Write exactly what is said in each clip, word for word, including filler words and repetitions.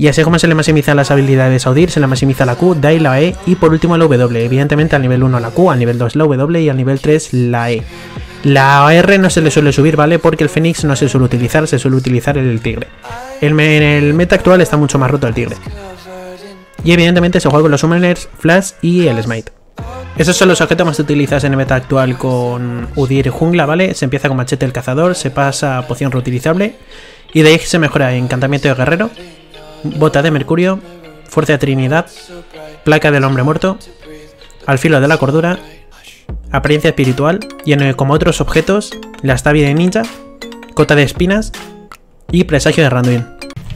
Y así como se le maximiza las habilidades a Udyr, se le maximiza la Q, D, la E y por último la W. Evidentemente al nivel uno la Q, al nivel dos la W y al nivel tres la E. La R no se le suele subir, ¿vale? Porque el Fénix no se suele utilizar, se suele utilizar el tigre. El me en el meta actual está mucho más roto el tigre. Y evidentemente se juega con los Summoners, Flash y el Smite. Esos son los objetos más utilizados en el meta actual con Udyr jungla, ¿vale? Se empieza con machete del cazador, se pasa a poción reutilizable y de ahí se mejora encantamiento de guerrero, bota de mercurio, fuerza de trinidad, placa del hombre muerto, al filo de la cordura, apariencia espiritual y en, como otros objetos, la estabia de ninja, cota de espinas y presagio de Randuin.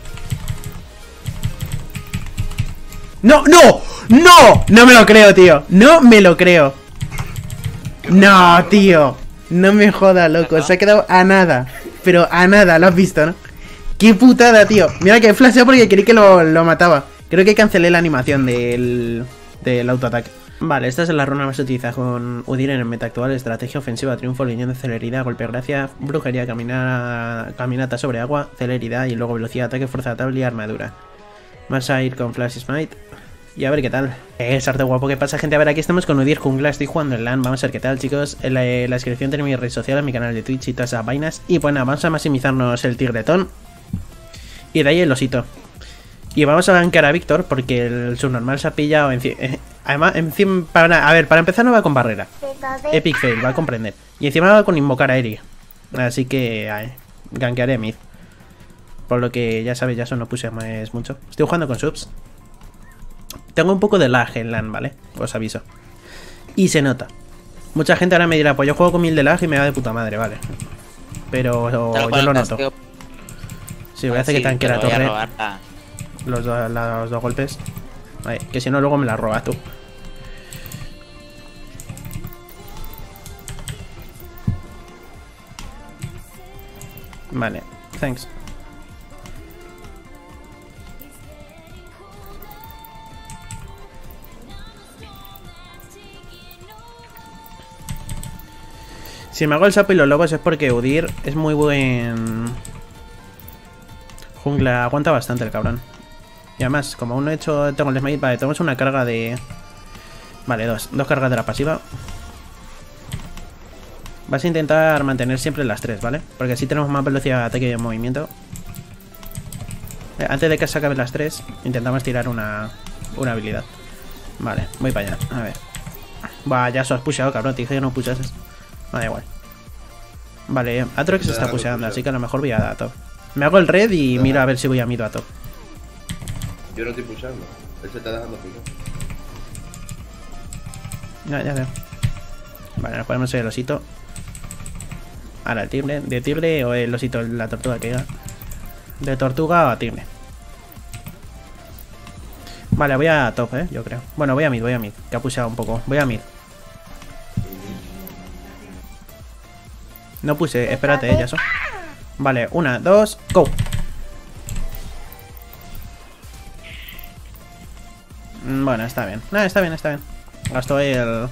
¡No! ¡No! ¡No! No me lo creo, tío. No me lo creo. No, tío. No me joda, loco. Se ha quedado a nada. Pero a nada, lo has visto, ¿no? ¡Qué putada, tío! Mira que flasheo porque creí que lo, lo mataba. Creo que cancelé la animación del, del autoataque. Vale, esta es la runa más utilizada con Udyr en el meta actual. Estrategia ofensiva, triunfo, línea de celeridad, golpe gracia, brujería, caminar, caminata sobre agua, celeridad y luego velocidad, ataque, fuerza de tabla y armadura. Vas a ir con Flash Smite. Y a ver qué tal. Eh, arte guapo, ¿qué pasa, gente? A ver, aquí estamos con Udyr jungla, estoy jugando en LAN, vamos a ver qué tal, chicos. En la, en la descripción tenéis mi red social, mi canal de Twitch y todas esas vainas. Y bueno, vamos a maximizarnos el tigretón. Y de ahí el osito. Y vamos a gankar a Víctor porque el subnormal se ha pillado encima. Eh, además, encima, para, a ver, para empezar no va con barrera. Epic fail, va a comprender. Y encima va con invocar a Eri. Así que ay, gankearé a mid. Por lo que ya sabéis, ya eso no puse más mucho. Estoy jugando con subs. Tengo un poco de lag en LAN, ¿vale? Os aviso. Y se nota. Mucha gente ahora me dirá, pues yo juego con mil de lag y me va de puta madre, vale. Pero o, yo lo noto. Sí, voy a hacer que tanque la torre. Los, do, los dos golpes. Vale, que si no luego me la robas tú. Vale, thanks. Si me hago el sapo y los lobos es porque Udyr es muy buen jungla, aguanta bastante el cabrón. Y además, como aún no he hecho, tengo el smite, vale, tenemos una carga de... Vale, dos, dos cargas de la pasiva. Vas a intentar mantener siempre las tres, ¿vale? Porque así tenemos más velocidad de ataque y de movimiento. Antes de que se acaben las tres, intentamos tirar una, una habilidad. Vale, voy para allá, a ver. Va, ya se has pusheado, cabrón, te dije que no pushases. Da igual. Vale, Atrox se está pusheando, así que a lo mejor voy a dar a top. Me hago el red y miro a ver si voy a mid o a top. Yo no estoy pushando, él se está dejando picar. Ya, ya veo. Vale, nos ponemos el osito. Ahora el tigre, de tigre o el osito, la tortuga que diga. De tortuga o a tigre. Vale, voy a top, eh, yo creo. Bueno, voy a mid, voy a mid, que ha pusheado un poco. Voy a mid. No puse, espérate, eh, ya eso. Vale, una, dos, go. Bueno, está bien. No, está bien, está bien. Gastó el...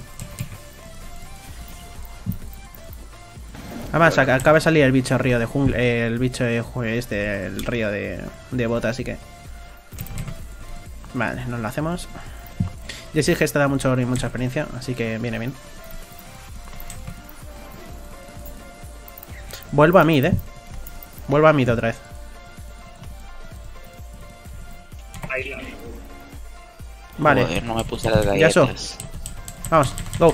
Además, acaba de salir el bicho río de jungla. El bicho de este, el río de, de bota, así que... Vale, nos lo hacemos. Y sí que está da mucho oro y mucha experiencia, así que viene bien. Vuelvo a mid, eh. Vuelvo a mid otra vez. Vale. Joder, no me puse las galletas. Ya so. Vamos, go.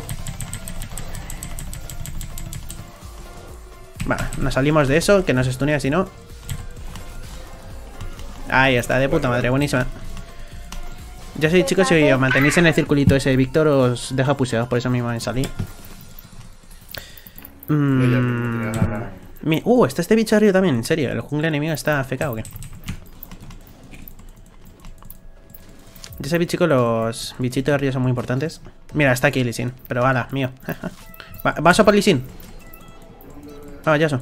Vale, nos salimos de eso, que nos estunea si no. Ahí está, de puta madre, buenísima. Ya sé, chicos, si os mantenéis en el circulito ese de Víctor, os deja puseados, por eso mismo me salí. Mm. Mi... Uh, está este bicho arriba también, en serio. ¿El jungla enemigo está A F K o qué? Ya sabéis, chicos, los bichitos de arriba son muy importantes. Mira, está aquí Lee Sin, pero ala, mío. Va, ¿vas a por Lee Sin? Ah, ya eso.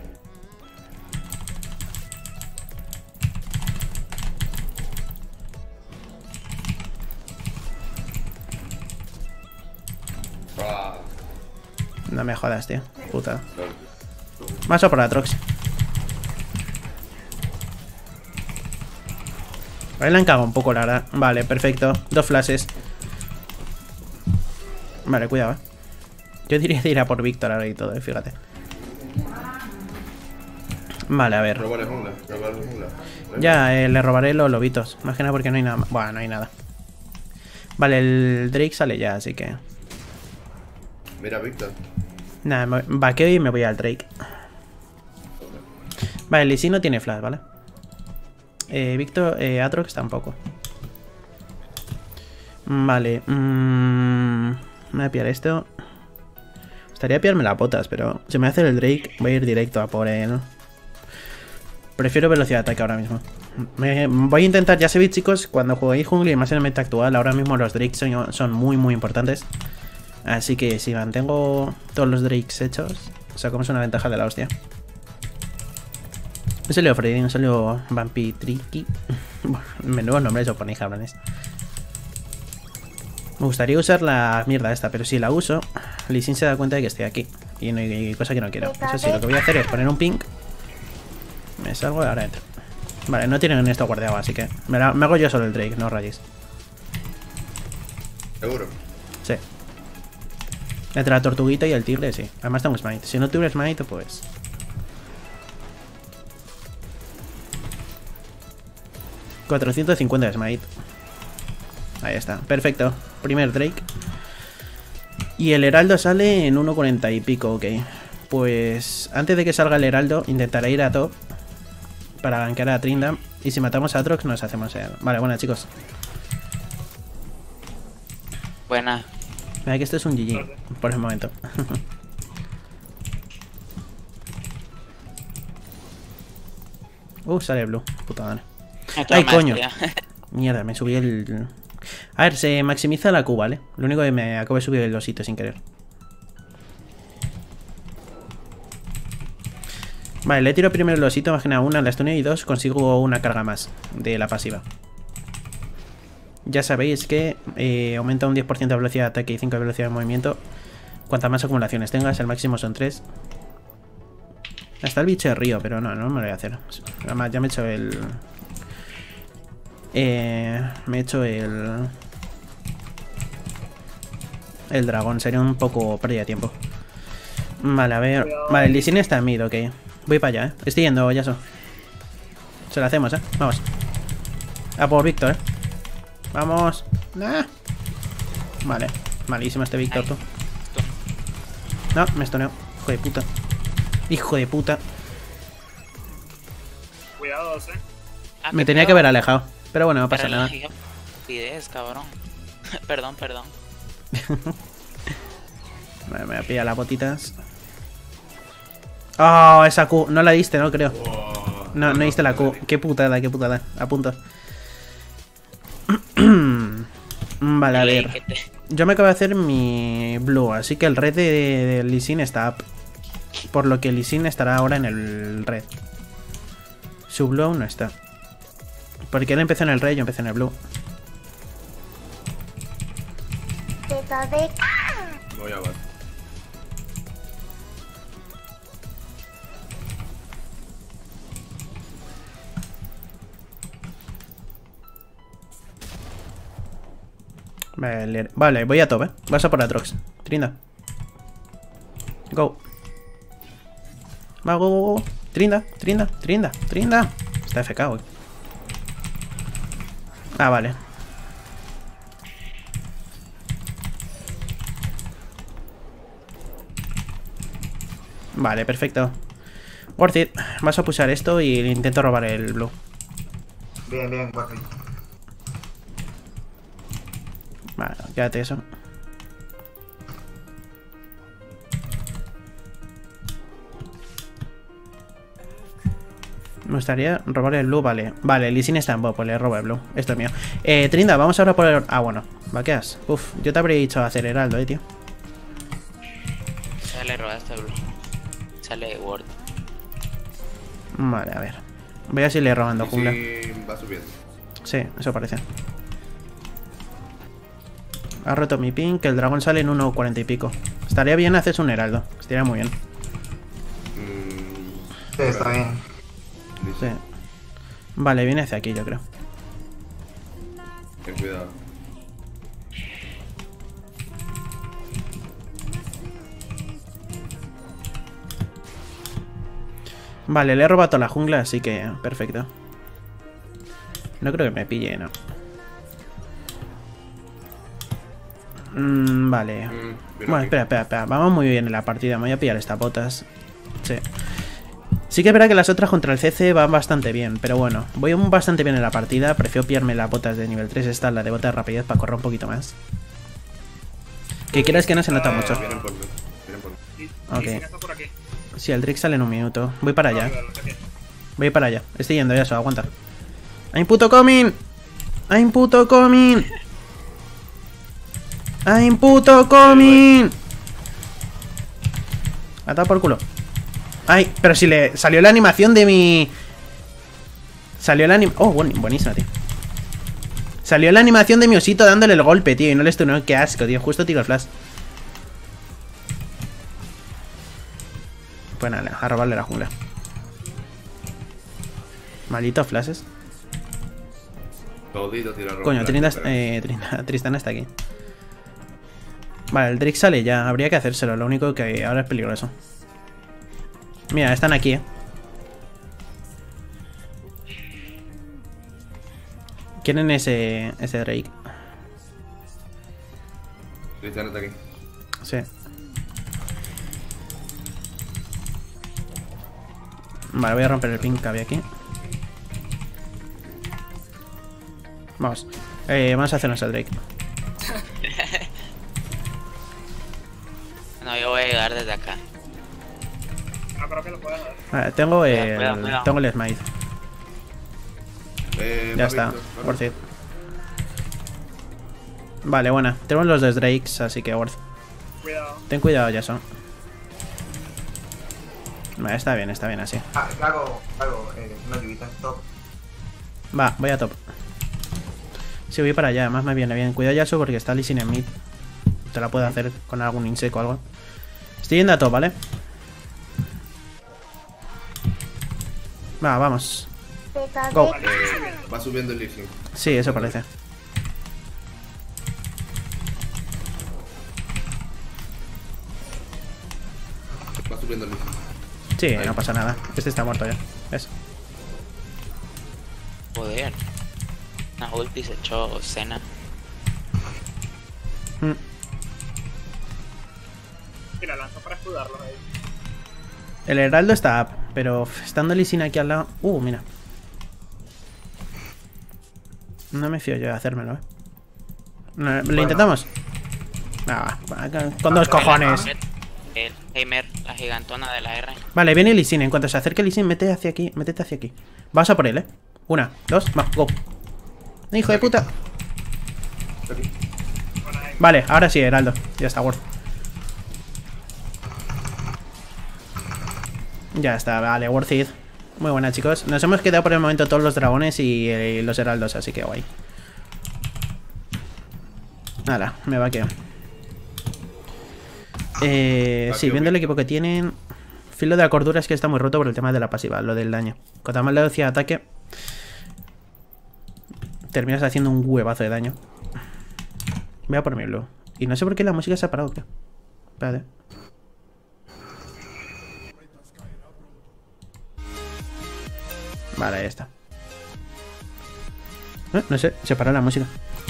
No me jodas, tío. Puta. Vas a por Atrox. Ahí le han cagado un poco, la verdad. Vale, perfecto. Dos flashes. Vale, cuidado, eh. Yo diría de ir a por Víctor ahora y todo, eh, fíjate. Vale, a ver. Robaré jungla, robaré jungla. Ya, eh, le robaré los lobitos. Más que nada porque no hay nada más. Bueno, no hay nada. Vale, el Drake sale ya, así que... Mira, Víctor. Nada, me vaqueo y me voy al Drake. Vale, Lee Sin no tiene flash, ¿vale? Eh, Víctor, eh, Atrox tampoco. Vale. Mmm, me voy a pillar esto. Estaría a pillarme las botas, pero si me hace el Drake, voy a ir directo a por él. Prefiero velocidad de ataque ahora mismo. Me, voy a intentar, ya sabéis, chicos, cuando juguéis jungla y más en el meta actual, ahora mismo los Drakes son, son muy, muy importantes. Así que si mantengo todos los Drakes hechos, sacamos una ventaja de la hostia. Un salió Freddy, un salió Vampitriki. Bueno, menudos nombres os ponéis, cabrones. Me gustaría usar la mierda esta, pero si la uso, Lee Sin se da cuenta de que estoy aquí. Y no hay cosa que no quiero. Eso sí, lo que voy a hacer es poner un ping. Me salgo y ahora entro. Vale, no tienen esto guardado, así que me, la, me hago yo solo el Drake, no rayéis. ¿Seguro? Sí. Entre la tortuguita y el tigre, sí. Además tengo smite. Si no tuviera smite, pues... cuatrocientos cincuenta de smite. Ahí está, perfecto. Primer Drake. Y el heraldo sale en uno cuarenta y pico, ok. Pues antes de que salga el heraldo, intentaré ir a top para gankear a Trindam. Y si matamos a Atrox, nos hacemos el... Vale, buena, chicos. Buena. Mira que esto es un G G por el momento. Uh, sale Blue. Puta madre. ¡Ay, coño! Mierda, me subí el... A ver, se maximiza la Q, ¿vale? Lo único que me acabo de subir el osito sin querer. Vale, le tiro primero el osito, imagina una, la stun y dos, consigo una carga más de la pasiva. Ya sabéis que eh, aumenta un diez por ciento de velocidad de ataque y cinco de velocidad de movimiento. Cuantas más acumulaciones tengas, el máximo son tres. Hasta el bicho de río, pero no, no me lo voy a hacer. Además, ya me he hecho el... Eh, me he hecho el... El dragón, sería un poco pérdida de tiempo. Vale, a ver... Vale, el Lee Sin está en mid, ok. Voy para allá, eh. Estoy yendo, Yasuo. Se lo hacemos, eh. Vamos. A por Víctor, eh. Vamos. Nah. Vale. Malísimo este Víctor, tú. No, me estoneo. Hijo de puta. Hijo de puta. Cuidados, eh. Ah, Me tenía que haber alejado. Pero bueno, no pasa Pero nada. la rapidez, cabrón. Perdón, perdón. Vale, me voy a pillar las botitas. Oh, esa Q. No la diste, no creo. No, no diste la Q. Qué putada, qué putada. A punto. Vale, a ver. Yo me acabo de hacer mi blue, así que el red de, de Lee Sin está up. Por lo que Lee Sin estará ahora en el red. Su blue aún no está. Porque él empezó en el red, yo empecé en el blue. Voy a ver. Vale, vale, voy a top, eh. Vas a por Atrox. Trinda. Go. Va, go, go, go. Trinda, Trinda, Trinda, Trinda. Está F K, güey. Ah, vale. Vale, perfecto. Worth it. Vas a pulsar esto y intento robar el blue. Bien, bien, worth it. Vale, quédate eso. Me gustaría robar el blue, vale. Vale, Lee Sin está en bot, pues le robo el blue. Esto es mío. Eh, Trinda, vamos ahora por el... Ah, bueno, vaqueas. Uf, yo te habría dicho hacer heraldo, eh, tío. Sale robaste blue. Sale word. Vale, a ver. Voy a seguirle robando Y jungla. sí, va subiendo. Sí, eso parece. Ha roto mi ping, que el dragón sale en uno cuarenta y pico. Estaría bien hacerse un heraldo. Estaría muy bien. Mm, Sí, está bien. Sí. Vale, viene hacia aquí, yo creo. Ten cuidado. Vale, le he robado toda la jungla, así que perfecto. No creo que me pille, no. Mm, vale. Mm, bien Bueno, aquí. espera, espera, espera. Vamos muy bien en la partida. Me voy a pillar estas botas. Sí. Sí que es verdad que las otras contra el C C van bastante bien, pero bueno, voy bastante bien en la partida. Prefiero pillarme las botas de nivel tres, esta, la de botas de rapidez, para correr un poquito más. Que quieras que no se nota mucho. Vienen por mí. Vienen por mí. Y, Ok. y si no está por aquí. Sí, el Drake sale en un minuto. Voy para allá. No, no, no, no, no. Voy para allá. Estoy yendo ya, eso, aguanta. ¡Hay un puto coming! ¡Hay un puto coming! ¡Hay un puto coming! Ha dado por culo. Ay, pero si le salió la animación de mi... Salió la animación... Oh, buen, buenísima, tío. Salió la animación de mi osito dándole el golpe, tío. Y no le estunó. Qué asco, tío. Justo tiro el flash. Pues nada, a robarle la jungla. Malditos flashes. Todito tira rojo. Coño, Trinidad, eh, Trinidad- Tristana está aquí. Vale, el Drake sale ya. Habría que hacérselo. Lo único que ahora es peligroso. Mira, están aquí, eh. ¿Quieren ese, ese Drake? Cristiano está aquí. Sí. Vale, voy a romper el ping que había aquí. Vamos. Eh, vamos a hacernos el Drake. No, yo voy a llegar desde acá. No creo que lo puedas dar. Vale, tengo el, Cuidado, cuidado. tengo el smite. Eh, Ya más está. Víctor, ¿vale? Worth it. Vale, buena. Tenemos los dos Drakes, así que worth. Cuidado. Ten cuidado, Jason. Vale, está bien, está bien así. Ah, hago, hago eh, una lluvita top. Va, voy a top. Sí, voy para allá, además me viene bien. Cuidado, Yasuo, porque está Lee Sin en mid. Te la puedo hacer con algún insect o algo. Estoy yendo a top, ¿vale? Va, vamos. Go. Eh, va subiendo el Lee. Sí, eso parece. Va subiendo el Lee. Sí, no pasa nada. Este está muerto ya. ¿Ves? Joder. Una ulti se echó Cena. Mm. Y la lanzo para escudarlos ahí. El heraldo está up, pero uf, estando Lee Sin aquí al lado... Uh, mira. No me fío yo de hacérmelo, eh. No, ¿lo intentamos? Ah, va, con dos cojones. El Heimer, la gigantona de la R. Vale, viene Lee Sin. En cuanto se acerque Lee Sin, mete hacia aquí. Métete hacia aquí. Vamos a por él, eh. Una, dos, va, go. Hijo de puta. Aquí. Vale, ahora sí, heraldo. Ya está, worth. Ya está, vale, worth it. Muy buena, chicos. Nos hemos quedado por el momento todos los dragones y eh, los heraldos, así que guay. Nada, me va a quedar. Eh, sí, viendo el equipo que tienen. Filo de la cordura es que está muy roto por el tema de la pasiva, lo del daño. Cuanto más le velocidad de ataque, terminas haciendo un huevazo de daño. Voy a por mi blue. Y no sé por qué la música se ha parado, tío. Espérate. Vale, ahí está. Eh, no sé, se paró la música.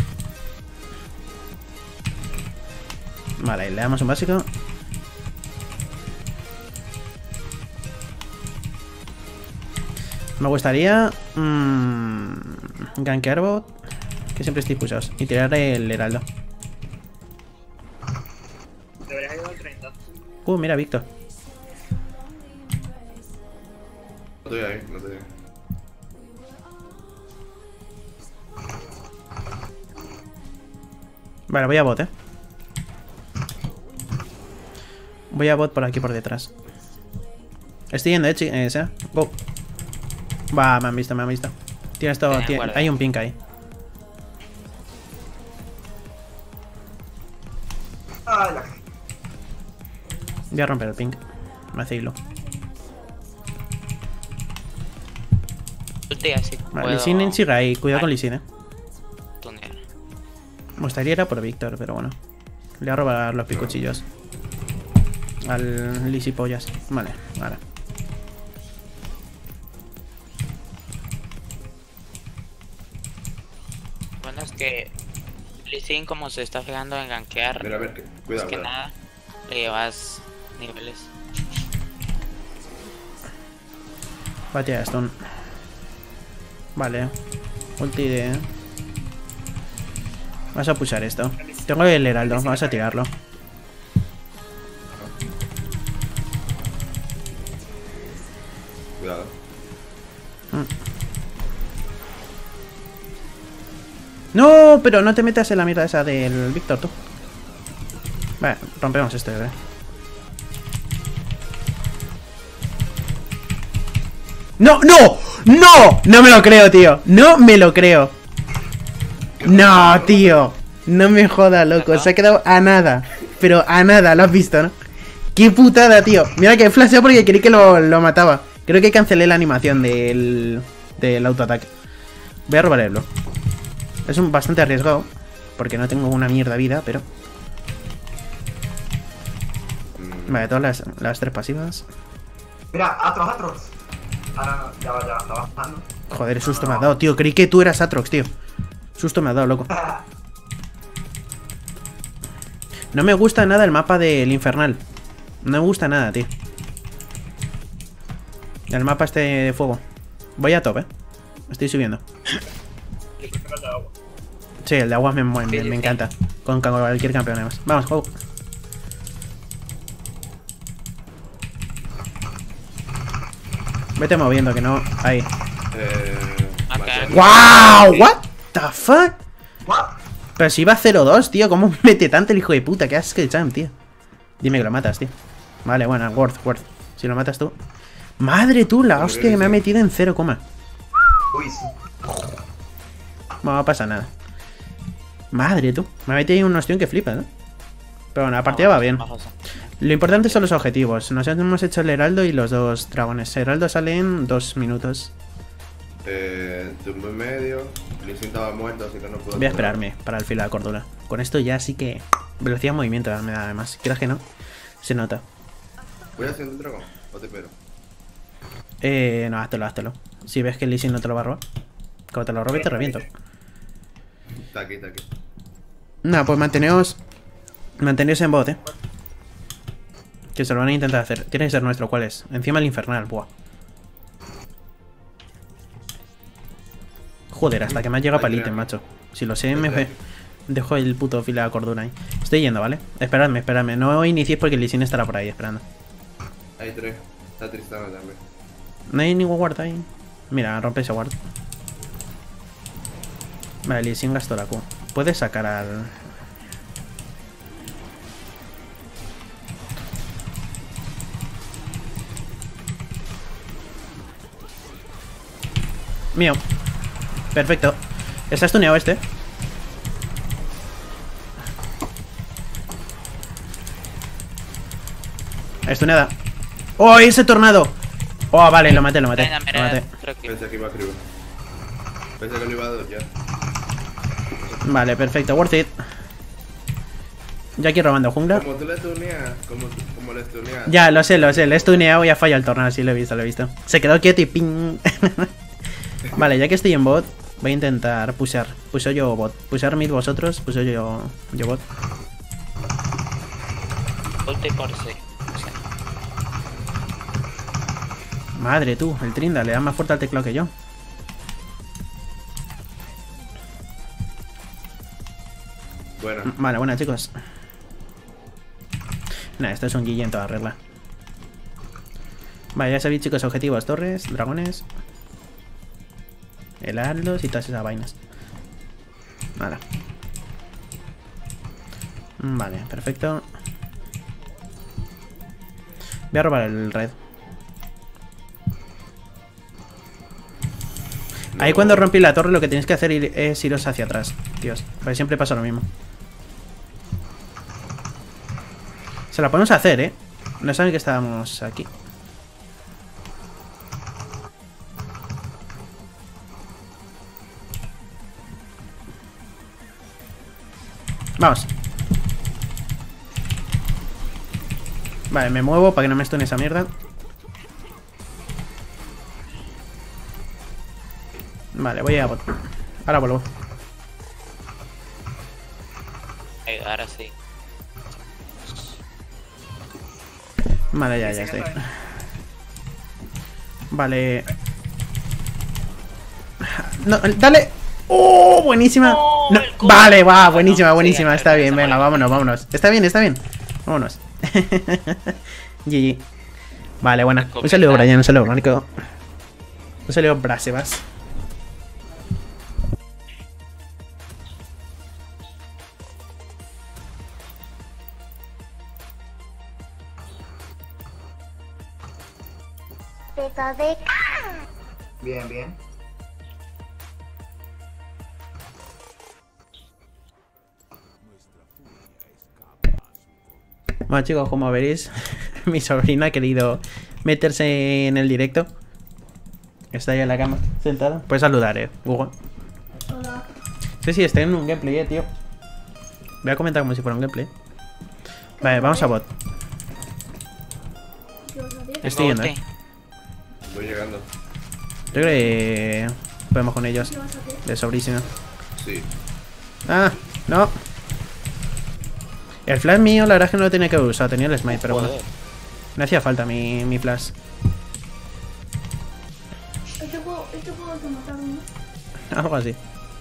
Vale, le damos un básico. Me gustaría mmm, gankear bot, que siempre estoy pusados, y tirar el heraldo. Deberías ayudar al treinta. Uh, mira, Víctor. No estoy ahí, no estoy ahí. Vale, voy a bot, eh. Voy a bot por aquí por detrás. Estoy yendo, eh, chi- eh, sea. Go. Va, me han visto, me han visto. Tienes todo, Tenía tiene- guardia. hay un pink ahí. Ah, la... Voy a romper el pink. Me hace hilo. Ulti así. Vale, puedo Lee Sin sigue ahí. Cuidado con Lee Sin, eh. tunear. Me gustaría ir a por Víctor, pero bueno. Le voy a robar los picuchillos. Al lisipollas. Vale, vale. Bueno, es que Lee Sin, como se está fijando en gankear, Mira, a ver, que- es cuidado, que cuidado. nada, le llevas niveles. Batea stun. Vale. Ulti de... Vamos a pushar esto. Tengo el heraldo, vamos a tirarlo. Cuidado. No, pero no te metas en la mierda esa del Víctor, tú. Vale, rompemos esto, ¿eh? ¡No, no! ¡No! No me lo creo, tío. No me lo creo. No, tío. No me joda, loco. Se ha quedado a nada. Pero a nada, lo has visto, ¿no? ¡Qué putada, tío! Mira que he flasheado porque creí que lo, lo mataba. Creo que cancelé la animación del, del autoataque. Voy a robar el blue. Es un bastante arriesgado, porque no tengo una mierda vida, pero... Mm, Vale, todas las, las tres pasivas. Mira, Atrox, Atrox. Ahora no, ya va, ya va, está bajando. Joder, susto me ha dado, tío. Creí que tú eras Atrox, tío. Susto me ha dado, loco. No me gusta nada el mapa del infernal. No me gusta nada, tío. El mapa este de fuego. Voy a top, eh. Estoy subiendo. Yo prefiero el de agua. Sí, el de agua me, me, Sí, sí, me sí. encanta. Con cualquier campeón además. Vamos, juego. Vete moviendo, que no... Ahí. eh, Acá. Mateo. ¡Wow! ¿What the fuck? What? Pero si iba cero dos, tío. ¿Cómo mete tanto el hijo de puta? ¿Qué haces, Champ, tío? Dime que lo matas, tío. Vale, bueno, worth, worth. Si lo matas tú. Madre tú, la hostia que me ha metido en cero coma. Uy, sí. Bueno, no pasa nada. Madre tú. Me ha metido ahí un ostión que flipa, ¿no? Pero bueno, la partida va bien. Bajos. Lo importante son los objetivos. Nos hemos hecho el heraldo y los dos dragones. El heraldo sale en dos minutos. Eh, tumbo en medio. Lee Sin estaba muerto, así que no puedo. Voy a esperarme para el filo de cordura. Con esto ya sí que... Velocidad de movimiento me da además. Quieras que no, se nota. ¿Voy haciendo el dragón? ¿O te espero? Eh, no, háztelo, háztelo. Si ves que el Lee Sin no te lo va a robar. Como te lo robe, te reviento. Está aquí, está aquí. Nada, pues manteneos... Manteneos en bot, eh. Que se lo van a intentar hacer. Tiene que ser nuestro, ¿cuál es? Encima el infernal, buah. Joder, hasta que me ha llegado para el ítem, macho. Si lo sé, me ve. Dejo el puto fila de cordura ahí. Estoy yendo, ¿vale? Esperadme, esperadme. No iniciéis porque el Lee Sin estará por ahí esperando. Hay tres. Está Tristana también. No hay ningún ward ahí. Mira, rompe ese ward. Vale, Lee Sin gastó la Q. Puedes sacar al... Mío. Perfecto. Está stuneado este. Stuneada. ¡Oh, ese tornado! Oh, vale, lo maté, lo maté. Mira, Lo mira, maté. creo que- Pensé que iba a escribir. Pensé que lo iba a dar ya. Vale, perfecto. Worth it. Ya aquí robando jungla. Como tú le tuneas, como, tú- como le tuneas. Ya, lo sé, lo sé. Le he stuneado y ha fallado el tornado. Sí, lo he visto, lo he visto. Se quedó quieto y ping. Vale, ya que estoy en bot, voy a intentar pushear. Puseo yo bot. Pushear mid vosotros, puseo yo, yo bot. Ulti por sí. Sí. Madre tú, el Trinda le da más fuerte al teclado que yo. Bueno, Vale, buena, chicos. Nah, esto es un G G en toda regla. Vale, ya sabéis, chicos, objetivos: torres, dragones, heraldos y todas esas vainas. Vale. Vale, perfecto. Voy a robar el red. Ahí cuando rompí la torre lo que tenéis que hacer es iros hacia atrás, tíos. Porque siempre pasa lo mismo. Se la podemos hacer, ¿eh? No saben que estábamos aquí. Vamos. Vale, me muevo para que no me stune esa mierda. Vale, voy a bot. Ahora vuelvo. Ahora sí. Vale, ya, ya estoy. Vale. No, dale. ¡Oh! Buenísima. Oh, No, el culo. vale, va, Ah, buenísima, no, buenísima. sí, Está bien, esa venga, buena. vámonos, vámonos. Está bien, está bien. Vámonos. G G. Vale, buena. Un saludo, Brian, un saludo, Marco. Un saludo, Brasebas. Bien, bien. Bueno, chicos, como veréis, mi sobrina ha querido meterse en el directo. Está ahí en la cama, sentada. Puedes saludar, eh, Hugo. Hola. Sí, sí, estoy en un gameplay, eh, tío. Voy a comentar como si fuera un gameplay. Vale, vamos a bot. ¿Qué vas a hacer? Estoy yendo, eh. Ulti. Voy llegando. Yo creo que podemos con ellos. ¿Qué vas a hacer? De sobrísimo. Sí. Ah, no. El flash mío, la verdad es que no lo tenía que haber usado. Tenía el smite, pero bueno. Joder. Me hacía falta mi, mi flash. Este juego, este juego te mataron, ¿no? Algo así.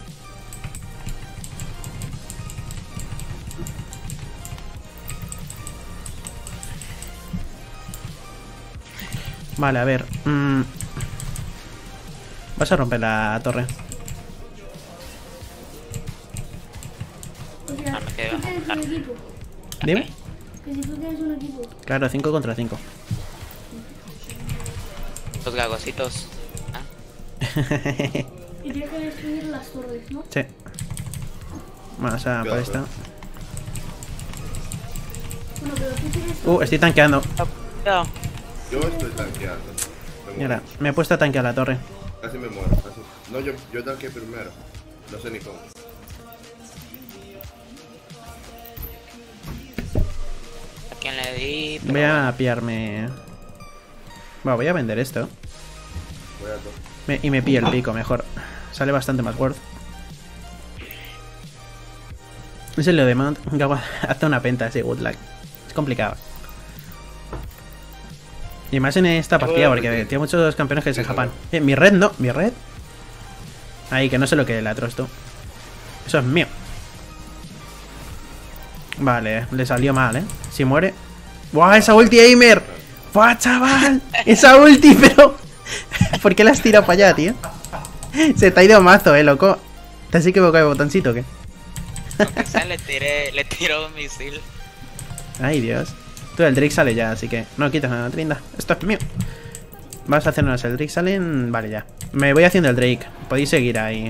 Vale, a ver. mm. Vas a romper la torre. O sea, Ah, me quedé tú tienes un equipo. Dime. Que si tú tienes un equipo. Claro, cinco contra cinco. Los gagositos. Ah, Y tienes que destruir las torres, ¿no? Sí. Vamos a por esta. Bueno, pero tú tienes... Uh, estoy tanqueando. cuidado. Yo estoy tanqueando. Me muero. Mira, me he puesto a tanquear la torre. Casi me muero. Casi. No, yo, yo tanqueé primero. No sé ni cómo. ¿A quién le di? Pero Voy a pillarme. Bueno, voy a vender esto. Voy a to- Me- y me pillo el pico mejor. Sale bastante más worth. Es el de Mount. Hazte una penta ese good luck. Es complicado. Y más en esta partida porque tiene muchos campeones que se escapan. Eh, mi red no, mi red. Ahí, que no sé lo que le atrosto. Eso es mío. Vale, le salió mal, eh. Si muere. ¡Buah, esa ulti, Aimer! ¡Buah, chaval! Esa ulti, pero. ¿Por qué la has tirado para allá, tío? Se te ha ido mazo, eh, loco. ¿Te has equivocado de botoncito o qué? aunque sea, le tiré, le tiró un misil. Ay, Dios. Tú, el Drake sale ya, así que no quites nada, Trinda. Esto es mío. Vamos a hacernos el Drake salen. Vale, ya. Me voy haciendo el Drake. Podéis seguir ahí.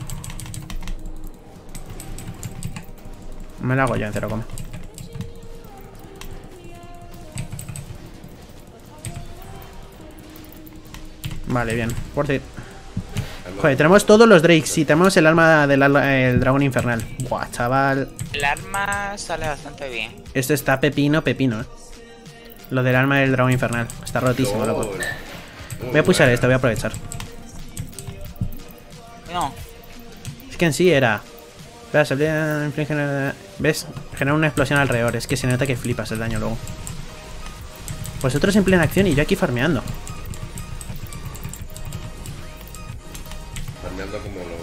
Me lo hago yo en cero coma. Vale, bien. Worth it. Joder, tenemos todos los Drakes y tenemos el arma del ala- el dragón infernal. Buah, chaval. El arma sale bastante bien. Esto está pepino, pepino, eh. Lo del arma del dragón infernal. Está rotísimo, loco. LOL. Muy Voy a pushar buena. esto, voy a aprovechar. No, Es que en sí era. Espera, se le inflige- ¿Ves? Genera una explosión alrededor. Es que se nota que flipas el daño luego. Vosotros en plena acción y yo aquí farmeando. Farmeando como loco.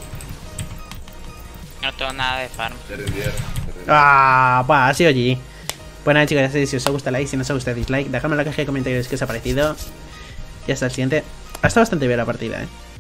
no tengo nada de farm. Terendía. Ah, va, ha sido G G. Pues nada, chicos, ya sabéis, si os ha gustado like, si no os ha gustado dislike, dejadme en la caja de comentarios qué os ha parecido. Y hasta el siguiente. Ha estado bastante bien la partida, eh.